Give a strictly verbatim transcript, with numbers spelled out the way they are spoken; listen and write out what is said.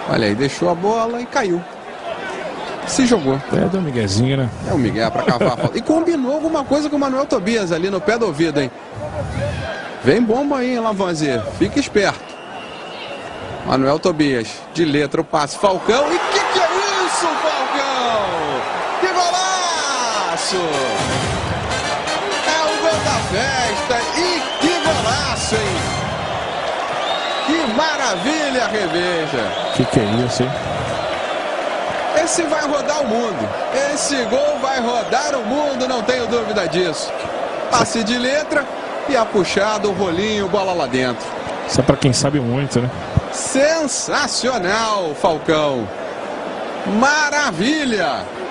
Olha aí, deixou a bola e caiu. Se jogou. É do Miguezinho, né? É o Miguel para cavar a falta. E combinou alguma coisa com o Manuel Tobias ali no pé do ouvido, hein? Vem bomba aí, hein, Lavoisier. Fica esperto. Manuel Tobias, de letra o passe. Falcão. E que que é isso, Falcão? Que golaço! É o gol da festa. E que golaço, hein? Que maravilha, Reveja. Que que é isso, hein? Esse vai rodar o mundo. Esse gol vai rodar o mundo, não tenho dúvida disso. Passe de letra e a puxada, o rolinho, bola lá dentro. Isso é pra quem sabe muito, né? Sensacional, Falcão. Maravilha.